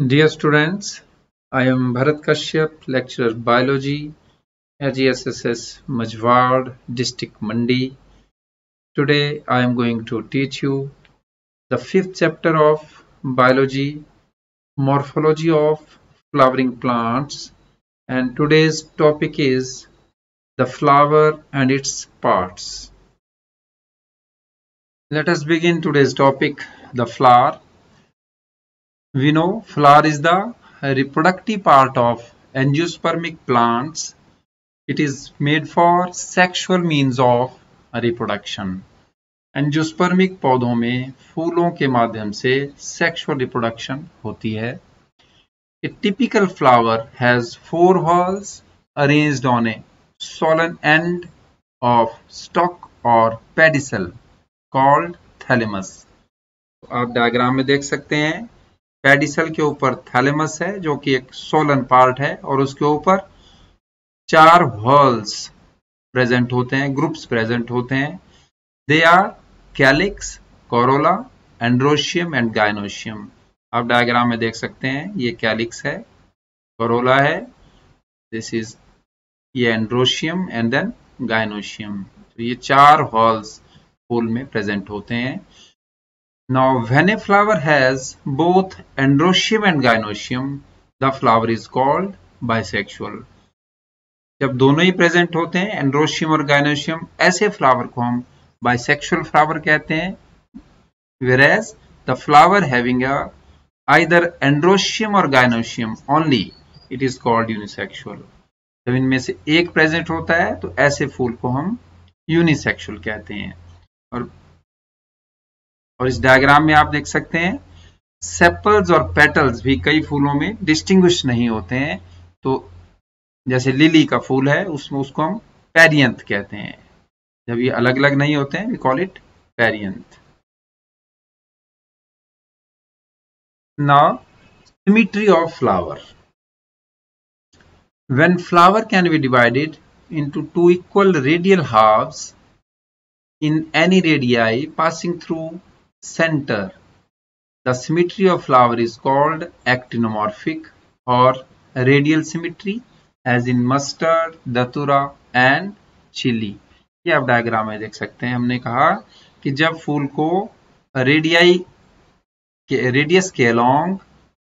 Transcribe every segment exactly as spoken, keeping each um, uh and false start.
Dear students, I am Bharat Kashyap, lecturer biology at G S S S Majwad, district Mandi. Today I am going to teach you the fifth chapter of biology, morphology of flowering plants, and today's topic is the flower and its parts. Let us begin today's topic, the flower. We know flower is the reproductive part of angiospermic plants. It is made for sexual means of reproduction. Angiospermic पौधों में फूलों के माध्यम से sexual reproduction होती है. A typical flower has four whorls arranged on a solen end of stalk or pedicel called thalamus. आप diagram में देख सकते हैं पेडिसल के ऊपर थैलेमस है जो कि एक सोलन पार्ट है और उसके ऊपर चार हॉल्स प्रेजेंट होते हैं, ग्रुप्स प्रेजेंट होते हैं. They are calyx, corolla, androecium and gynoecium. आप डायग्राम में देख सकते हैं ये कैलिक्स है, कोरोला है, दिस इज ये एंड्रोशियम एंड देन गाइनोशियम. तो ये चार हॉल्स फूल में प्रेजेंट होते हैं. Now, when a flower has both androecium and gynoecium, the flower is called bisexual. जब दोनों ही प्रेजेंट होते हैं एंड्रोशियम और गाइनोशियम, ऐसे फ्लावर को हम बाइसेक्सुअल फ्लावर कहते हैं. Whereas the flower having a either androecium or gynoecium only, it is called unisexual. जब इनमें से एक प्रेजेंट होता है तो ऐसे फूल को हम यूनिसेक्सुअल कहते हैं. और और इस डायग्राम में आप देख सकते हैं सेपल्स और पेटल्स भी कई फूलों में डिस्टिंग्विश नहीं होते हैं. तो जैसे लिली का फूल है उसमें उसको हम पेरियंथ कहते हैं. जब ये अलग अलग नहीं होते हैं we call it perianth. Now symmetry of flower. When flower can be divided into two equal radial halves in any radii passing through center, the symmetry of flower is called actinomorphic or radial symmetry, as in mustard, datura and chili. ये आप diagram में देख सकते हैं. हमने कहा कि जब फूल को रेडियाई के रेडियस के अलोंग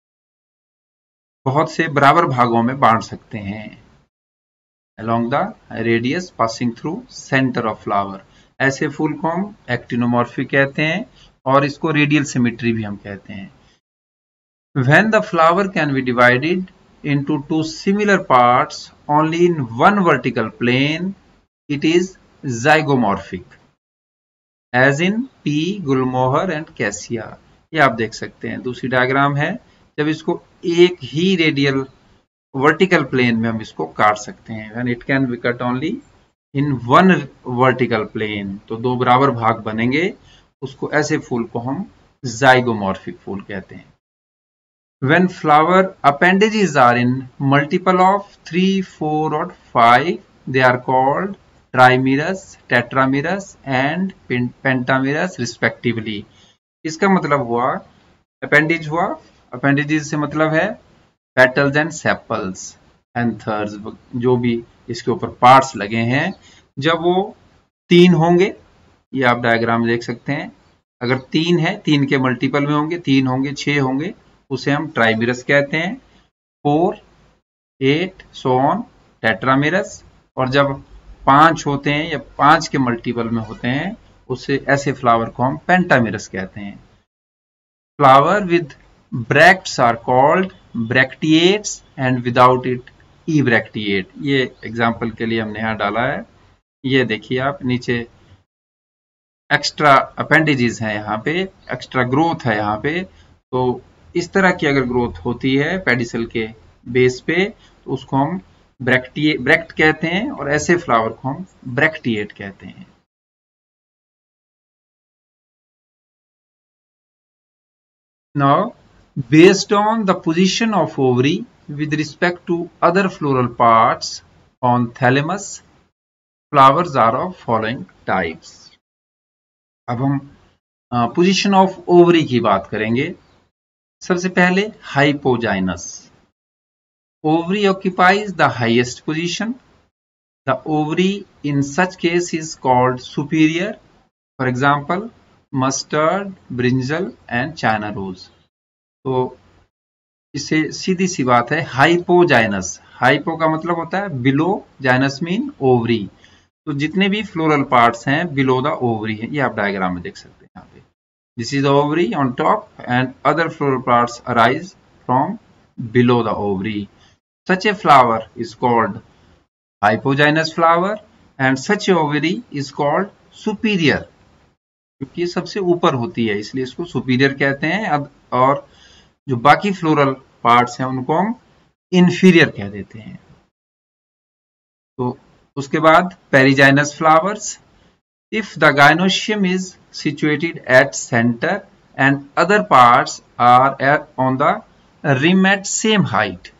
बहुत से बराबर भागों में बांट सकते हैं, along the radius passing through center of flower, ऐसे फूल को हम एक्टिनोमॉर्फिक कहते हैं और इसको रेडियल सिमेट्री भी हम कहते हैं. When the flower can be divided into two similar parts only in one vertical plane, it is zygomorphic, as in pea, gulmohar and cassia. ये आप देख सकते हैं. दूसरी डायग्राम है जब इसको एक ही रेडियल वर्टिकल प्लेन में हम इसको काट सकते हैं. When it can be cut only in one vertical plane, तो दो बराबर भाग बनेंगे, उसको ऐसे फूल को हम जाइगोमॉर्फिक फूल कहते हैं. When flower appendages are in multiple of three, four और five, they are called trimerous, tetramerous and pentamerous respectively. इसका मतलब हुआ अपेंडेज हुआ, अपेंडेजेस से मतलब है पेटल्स एंड सेपल्स, एंथर्स, जो भी इसके ऊपर पार्ट्स लगे हैं. जब वो तीन होंगे, ये आप डायग्राम में देख सकते हैं, अगर तीन है, तीन के मल्टीपल में होंगे, तीन होंगे, छह होंगे, उसे हम ट्राइमिरस कहते हैं. Four, eight, so on, tetramerous. और जब पांच होते हैं या पांच के मल्टीपल में होते हैं, उसे ऐसे फ्लावर को हम पेंटामिरस कहते हैं. Flower with bracts are called bracteates and without it ebracteate. ये एग्जाम्पल के लिए हमने यहाँ डाला है. ये देखिए आप नीचे एक्स्ट्रा अपेंडेजेस हैं, यहाँ पे एक्स्ट्रा ग्रोथ है यहाँ पे. तो इस तरह की अगर ग्रोथ होती है पेडिसल के बेस पे तो उसको हम ब्रैक्टिए ब्रैक्ट कहते हैं और ऐसे फ्लावर को हम ब्रैक्टिएट कहते हैं. Now based on the position of ovary with respect to other floral parts on thalamus, flowers are of following types. अब हम पोजीशन ऑफ ओवरी की बात करेंगे. सबसे पहले हाइपोजाइनस, ovary occupies the highest position. The ovary in such case is called superior. For example, mustard, brinjal and china rose. तो इससे सीधी सी बात है हाइपोजाइनस। हाइपो का मतलब होता है बिलो, जाइनस मीन ओवरी। तो जितने भी फ्लोरल पार्ट्स हैं बिलो द ओवरी है, ये आप डायग्राम में देख सकते हैं यहाँ पे। This is the ovary on top and other floral parts arise from below the ovary. Such a flower is called hypogynous flower and such a ovary is called superior, क्योंकि सबसे ऊपर होती है इसलिए इसको सुपीरियर कहते हैं। अब और जो बाकी फ्लोरल पार्ट्स हैं उनको हम इंफीरियर कह देते हैं। तो उसके बाद perigynous flowers, if the gynoecium is situated at centre and other parts are at on the rim at same height,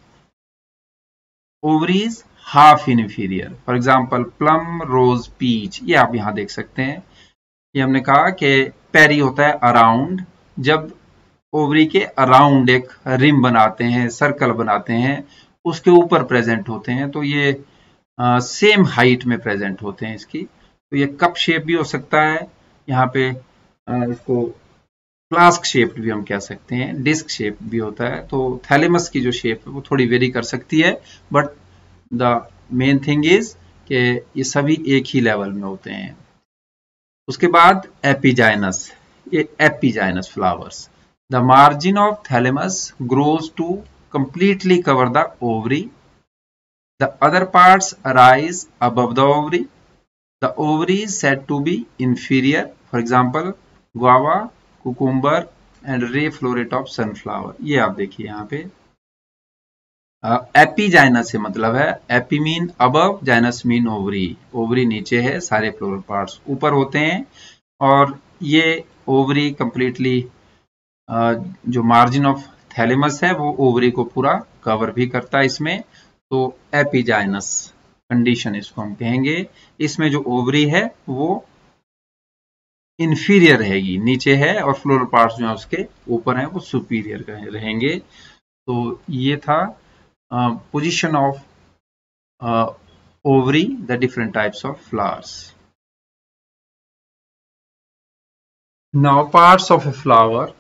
ovaries half inferior. For example plum, rose, peach, ये आप यहां देख सकते हैं। ये हमने कहा कि पेरी होता है अराउंड, जब ओवरी के अराउंड एक रिम बनाते हैं, सर्कल बनाते हैं, उसके ऊपर प्रेजेंट होते हैं, तो ये सेम uh, हाइट में प्रेजेंट होते हैं इसकी। तो ये कप शेप भी हो सकता है, यहाँ पे uh, इसको फ्लास्क शेप भी हम कह सकते हैं, डिस्क शेप भी होता है। तो थैलेमस की जो शेप है वो थोड़ी वेरी कर सकती है, but the main thing is कि ये सभी एक ही लेवल में होते हैं। उसके बाद एपिजाइनस, ये epigynous flowers, the margin of thalamus grows to completely cover the ovary, the other parts arise above the ovary, the ovary is said to be inferior. For example guava, cucumber and ray floret of sunflower. ये आप देखिए यहाँ पे epigynous से मतलब है, epi mean above, gynous mean ovary. Ovary नीचे है, सारे फ्लोरल पार्ट्स ऊपर होते हैं, और ये ओवरी कंप्लीटली जो मार्जिन ऑफ थैलेमस है वो ओवरी को पूरा कवर भी करता है इसमें। तो एपीजाइनस कंडीशन इसको हम कहेंगे। इसमें जो ओवरी है वो इंफीरियर रहेगी, नीचे है, और फ्लोरल पार्ट्स जो है उसके ऊपर हैं वो सुपीरियर रहेंगे। तो ये था position of ovary, the different types of flowers. Now parts of a flower,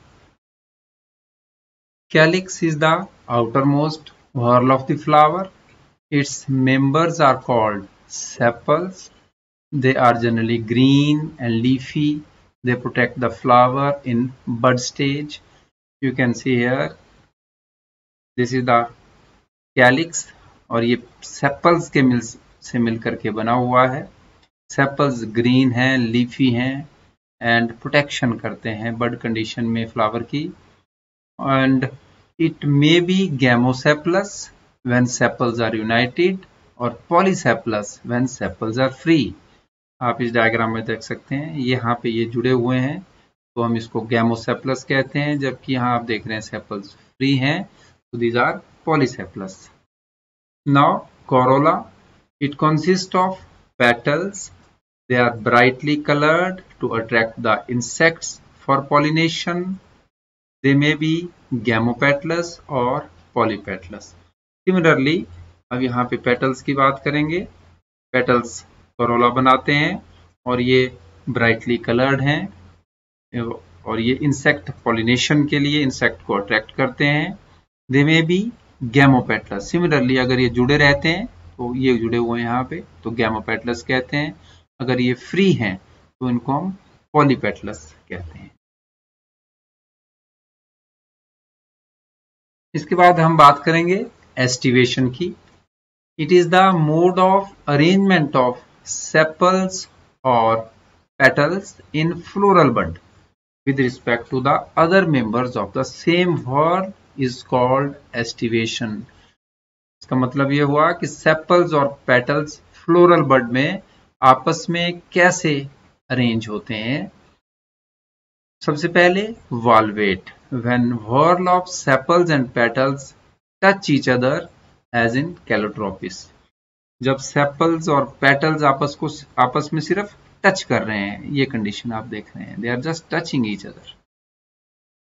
calyx is the outermost whorl of the flower. Its members are called sepals. They are generally green and leafy. They protect the flower in bud stage. You can see here, this is the calyx, और ये sepals के मिल से मिल करके बना हुआ है। sepals green हैं, leafy हैं, and protection करते हैं bud condition में flower की। And it may be gamosepalous when sepals are united, or polysepalous when sepals are free. आप इस डायग्राम में देख सकते हैं, यहाँ पे ये जुड़े हुए हैं तो हम इसको गैमोसेपलस कहते हैं, जबकि यहाँ आप देख रहे हैं सेपल्स फ्री हैं, तो these are polysepalous. Now corolla, it consist of petals, they are brightly coloured to attract the insects for pollination. They may be gamopetalous और पॉलीपेटलस। सिमिलरली अब यहाँ पे पेटल्स की बात करेंगे। पेटल्स कोरोला बनाते हैं और ये ब्राइटली कलर्ड हैं और ये इंसेक्ट पॉलिनेशन के लिए इंसेक्ट को अट्रैक्ट करते हैं। They may be gamopetalous. Similarly अगर ये जुड़े रहते हैं तो ये जुड़े हुए हैं यहाँ पे तो गैमोपेटलस कहते हैं, अगर ये फ्री हैं तो इनको हम पॉलीपेटलस कहते हैं। इसके बाद हम बात करेंगे एस्टिवेशन की। It is the mode of arrangement of sepals or petals in floral bud with respect to the other members of the same whorl is called estivation. इसका मतलब ये हुआ कि sepals और petals floral bud में आपस में कैसे अरेंज होते हैं। सबसे पहले valvate, when whorl of sepals and petals touch each other as in calotropis. जब सेपल्स और पेटल्स आपस को आपस में सिर्फ टच कर रहे हैं, ये कंडीशन आप देख रहे हैं, they are just touching each other.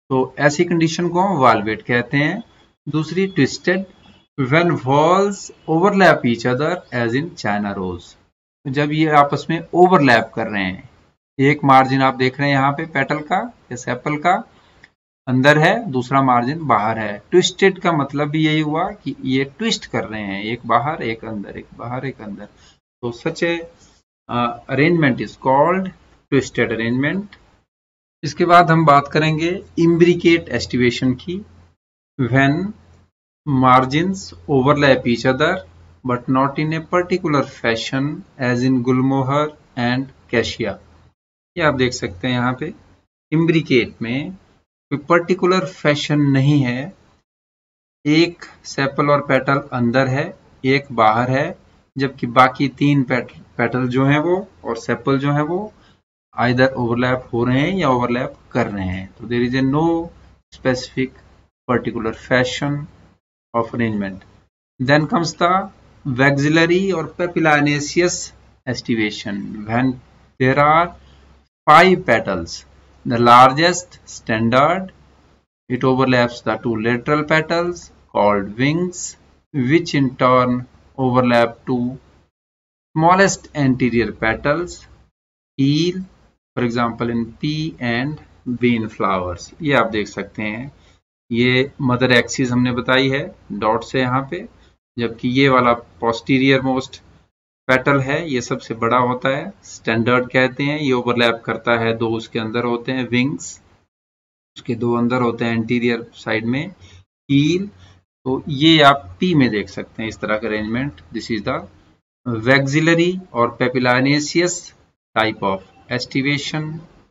तो ऐसी कंडीशन को हम वाल्वेट कहते हैं। दूसरी twisted, when walls overlap each other as in China rose, जब ये आपस में ओवरलैप कर रहे हैं, एक मार्जिन आप देख रहे हैं यहाँ पे पेटल का या सेपल का अंदर है, दूसरा मार्जिन बाहर है। ट्विस्टेड का मतलब भी यही हुआ कि ये ट्विस्ट कर रहे हैं, एक बाहर एक अंदर, एक बाहर एक अंदर। तो such a arrangement is called twisted arrangement. इसके बाद हम बात करेंगे इम्ब्रिकेट एस्टिवेशन की। When margins overlap each other but not in a particular fashion as in gulmohar and cassia. ये आप देख सकते हैं यहाँ पे इम्ब्रिकेट में कोई पर्टिकुलर फैशन नहीं है, एक सेपल और पेटल अंदर है, एक बाहर है, जबकि बाकी तीन पेटल जो हैं वो और सेपल जो हैं वो आइदर ओवरलैप हो रहे हैं या ओवरलैप कर रहे हैं। तो there is a no specific particular fashion of arrangement. Then comes the vexillary or papilionaceous aestivation. When there are five petals, the largest standard, it overlaps the two lateral petals called wings, which in turn overlap two smallest anterior petals, heel, for example in pea and bean flowers। ये आप देख सकते हैं, ये mother axis हमने बताई है dot से यहाँ पे, जबकि ये वाला पोस्टीरियर मोस्ट पेटल है, ये सबसे बड़ा होता है, स्टैंडर्ड कहते हैं। ये ओवरलैप करता है, दो उसके अंदर होते हैं विंग्स, उसके दो अंदर होते हैं एंटीरियर साइड में हील। तो ये आप पी में देख सकते हैं इस तरह का arrangement. This is the vexillary or papilionaceous type of aestivation.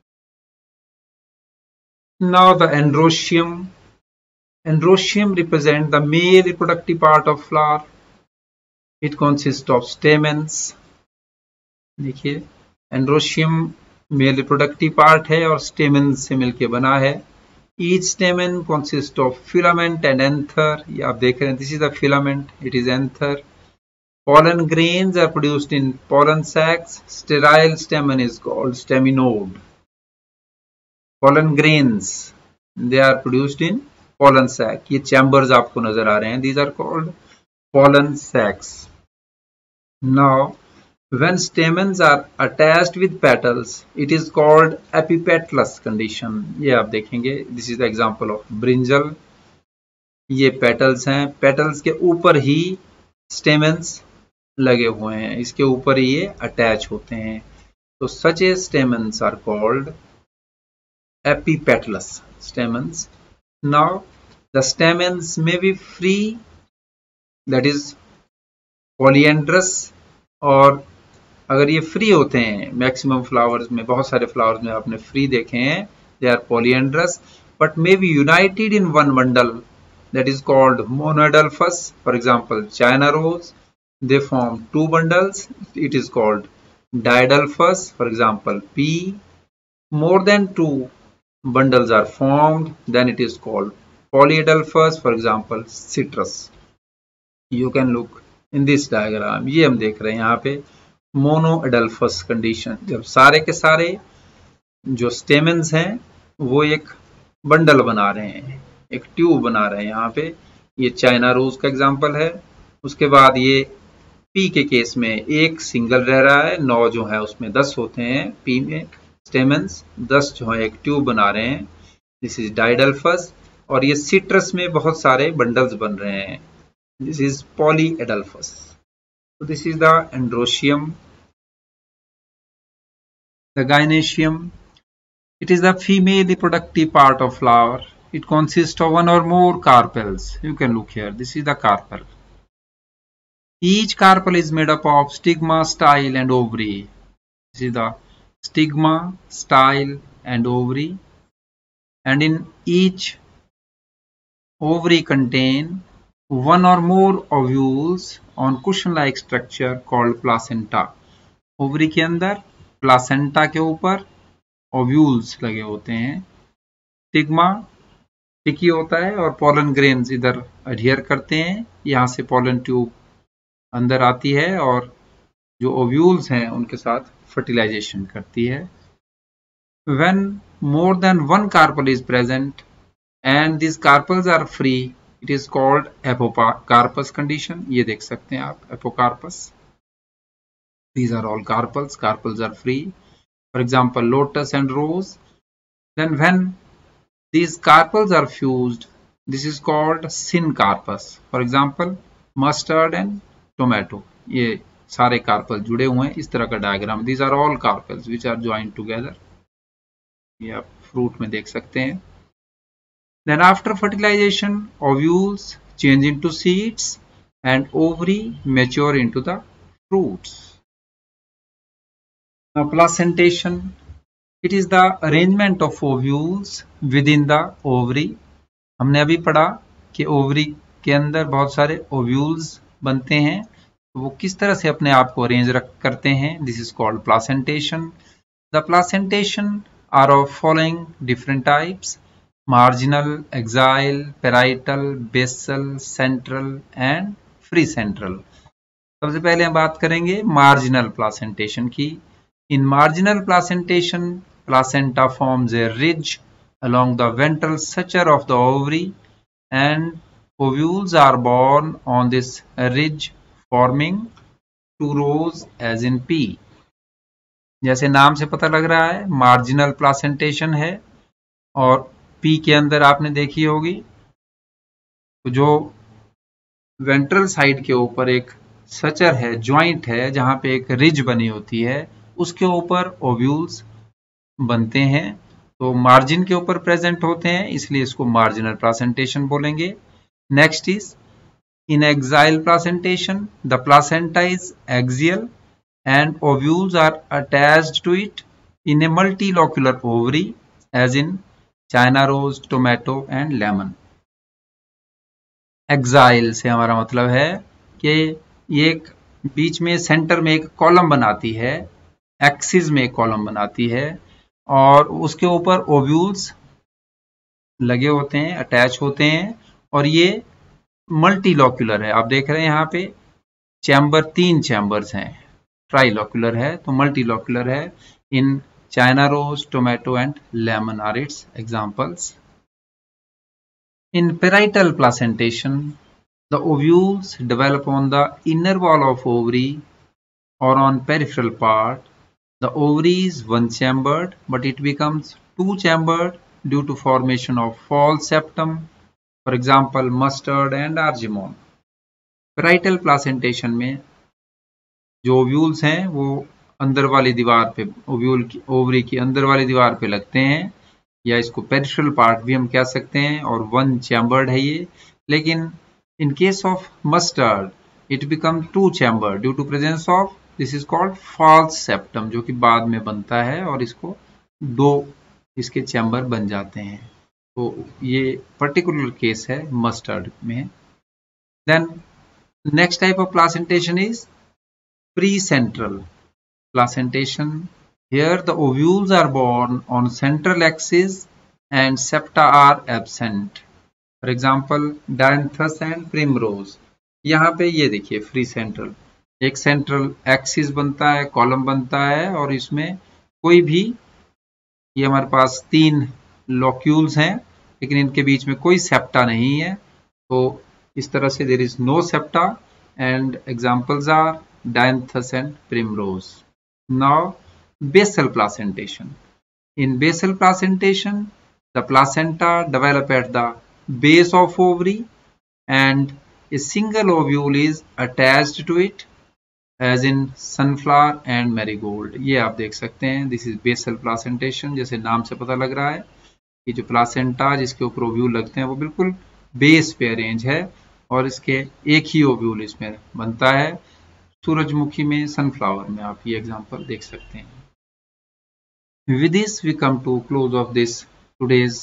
Now the androecium. Androecium represent the male reproductive part of flower. It consists of stamens। देखिए एंड्रोशियम मेल रिप्रोडक्टिव पार्ट है और स्टेमन से मिलके बना है। Each stamen consists of filament and anther। ये आप देख रहे हैं, this is the filament, it is anther। Pollen grains are produced in pollen sacs। Sterile stamen is called staminode। Pollen grains they are produced in pollen sac। ये chambers आपको नजर आ रहे हैं, these are called pollen sacs। Now, when stamens are attached with petals, it is called epipetalous condition। ये आप देखेंगे, this is the example of brinjal। ये petals हैं, petals के ऊपर ही stamens लगे हुए हैं, इसके ऊपर ही ये attach होते हैं। तो such a stamens are called epipetalous stamens। Now, the stamens may be free, that is polyandrous, और अगर ये फ्री होते हैं, मैक्सिमम फ्लावर्स में, बहुत सारे फ्लावर्स में आपने फ्री देखे हैं, they are polyandrous but may be united in one bundle, that is called monoadelphous. For example China rose, they form two bundles, it is called diadelphous. For example pea, more than two bundles are formed, then it is called polyadelphous। For example citrus। You can look in this diagram। ये हम देख रहे हैं यहाँ पे मोनोएडल्फस condition, जब सारे के सारे जो स्टेमेंस हैं वो एक बंडल बना रहे हैं, एक ट्यूब बना रहे हैं। यहाँ पे ये चाइना रोज का एग्जांपल है। उसके बाद ये पी के केस में एक सिंगल रह रहा है, नौ जो है उसमें दस होते हैं पी में स्टेमेंस, दस जो है एक ट्यूब बना रहे हैं, दिस इज डायडल्फस। और ये सिट्रस में बहुत सारे बंडल्स बन रहे हैं, this is polyadelphous. So this is the androecium। The gynoecium, it is the female reproductive part of flower। It consists of one or more carpels। You can look here, this is the carpel। Each carpel is made up of stigma, style and ovary। This is the stigma, style and ovary, and in each ovary contain one or more ovules on cushion like structure called placenta। Ovary के अंदर placenta के ऊपर ovules लगे होते हैं, stigma टिकी होता है और पोलन ग्रेन्स इधर अडहियर करते हैं, यहाँ से पोलन ट्यूब अंदर आती है और जो ओव्यूल्स हैं उनके साथ फर्टिलाइजेशन करती है। When more than one carpel is present, and these carpels are free. It is called apocarpus condition. ये देख सकते हैं आप apocarpus. These are all carpels. Carpels are free. For example, lotus and rose. Then when these carpels are fused, this is called syncarpus. For example, mustard and tomato. ये सारे carpels जुड़े हुए हैं. इस तरह का diagram. These are all carpels which are joined together. ये आप फ्रूट में देख सकते हैं. Then after fertilization, ovules change into seeds and ovary mature into the fruits. Now placentation, it is the arrangement of ovules within the ovary. हमने अभी पढ़ा कि ओवरी के अंदर बहुत सारे ओव्यूल्स बनते हैं, तो वो किस तरह से अपने आप को अरेंज करते हैं. This is called placentation. The placentation are of following different types: marginal, axial, parietal, basal, central and free central. सबसे पहले हम बात करेंगे marginal placentation की. In marginal placentation, placenta forms a ridge along the ventral suture of the ovary and ovules are born on this ridge forming two rows as in P. जैसे नाम से पता लग रहा है marginal placentation है और पी के अंदर आपने देखी होगी तो जो वेंट्रल साइड के ऊपर एक सचर है, ज्वाइंट है, जहां पे एक रिज बनी होती है, उसके ऊपर ओव्यूल्स बनते हैं. तो मार्जिन के ऊपर प्रेजेंट होते हैं, इसलिए इसको मार्जिनल प्लासेंटेशन बोलेंगे. Next is in axile placentation, the placenta is axial and ovules are attached to it in a multilocular ovary as in China rose, tomato and lemon. Axile से हमारा मतलब है कि ये एक बीच में सेंटर में एक कॉलम बनाती है, एक्सिस में एक कॉलम बनाती है और उसके ऊपर ओव्यूल्स लगे होते हैं, अटैच होते हैं और ये मल्टीलोक्यूलर है. आप देख रहे हैं यहाँ पे चैम्बर, तीन चैम्बर्स हैं. ट्राइलोक्यूलर है तो मल्टीलोक्यूलर है. इन China rose, tomato and lemon are its examples. In parietal placentation, the ovules develop on the inner wall of ovary or on peripheral part. The ovary is one-chambered, but it becomes two-chambered due to formation of false septum. For example, mustard and argemone. Parietal placentation में जो ovules हैं वो अंदर वाली दीवार पे, ovule की, ovary की अंदर वाली दीवार पे लगते हैं, या इसको पेरिफेरल पार्ट भी हम कह सकते हैं, और वन चैम्बर्ड है ये. लेकिन in case of mustard it become two chambered due to presence of, this is called false septum, जो कि बाद में बनता है और इसको दो इसके चैम्बर बन जाते हैं. तो ये पर्टिकुलर केस है मस्टर्ड में. Then next type of placentation is free central placentation. Here the ovules are born on central axis and septa are absent. For example, dianthus and primrose. यहाँ पे ये देखिए फ्री सेंट्रल, एक central axis बनता है, column बनता है और इसमें कोई भी, ये हमारे पास तीन लोक्यूल्स हैं लेकिन इनके बीच में कोई सेप्टा नहीं है. तो इस तरह से there is no septa and examples are dianthus and primrose. Now basal placentation. In basal placentation, the placenta develop at the base of ovary and a single ovule is attached to it as in sunflower and marigold. ये आप देख सकते हैं, this is basal placentation. जैसे नाम से पता लग रहा है कि जो प्लासेंटा जिसके ऊपर ओव्यूल लगते हैं वो बिल्कुल बेस पे अरेंज है और इसके एक ही ओव्यूल इसमें बनता है. सूरजमुखी में, सनफ्लावर में आप ये एग्जांपल देख सकते हैं. With this we come to close of this today's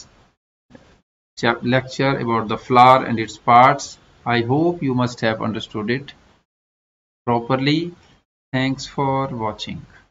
lecture about the flower and its parts. I hope you must have understood it properly. Thanks for watching.